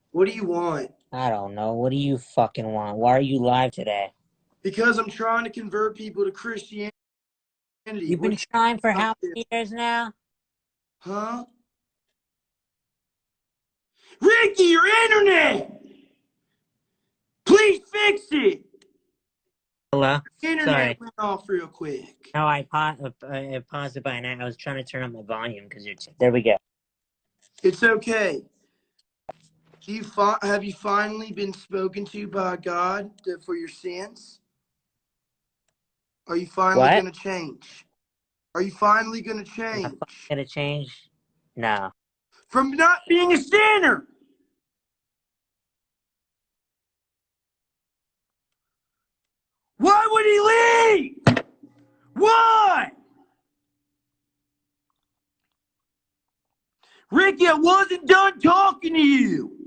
What do you want? I don't know. What do you fucking want? Why are you live today? Because I'm trying to convert people to Christianity. You've What been do you trying for about how this? many years now? Huh? Ricky, your internet! Please fix it! Hello? Internet Sorry. went off real quick. No, I paused it by now. I was trying to turn up my volume because there we go. It's okay. Have you finally been spoken to by God for your sins? Are you finally What? going to change? Are you finally going to Am I fucking change? gonna change? No. From not being a sinner! Why would he leave? Why? Ricky, I wasn't done talking to you.